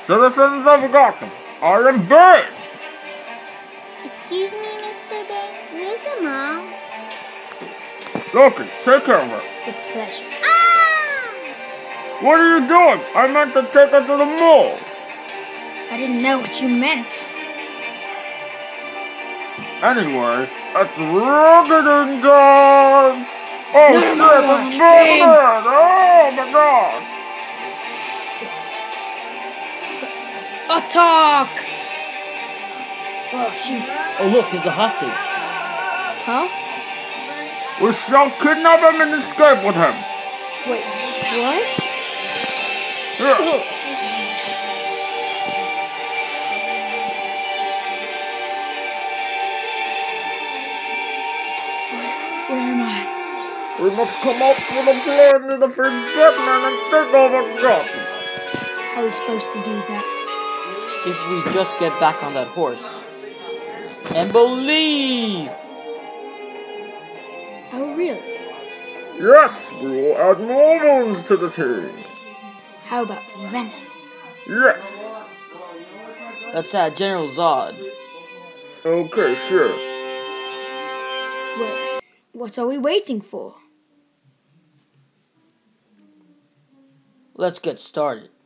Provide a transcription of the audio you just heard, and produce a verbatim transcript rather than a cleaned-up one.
Citizens of Gotham, I am Bane! Excuse me, Mister Bane, where's the mall? Loki, take care of her. With pleasure. Ah! What are you doing? I meant to take her to the mall. I didn't know what you meant. Anyway, it's rocketing time! Oh No, shit, no, it's Bane! rocketing! Oh my god! Attack! Oh, shoot. Oh look, there's a hostage. Huh? We shall kidnap him and escape with him. Wait, what? Here. Where am I? We must come up with a plan to defeat Batman and take over Gotham. How are we supposed to do that? If we just get back on that horse. And believe! Oh, really? Yes, we will add more villains to the team. How about Venom? Yes. Let's add General Zod. Okay, sure. Well, what are we waiting for? Let's get started.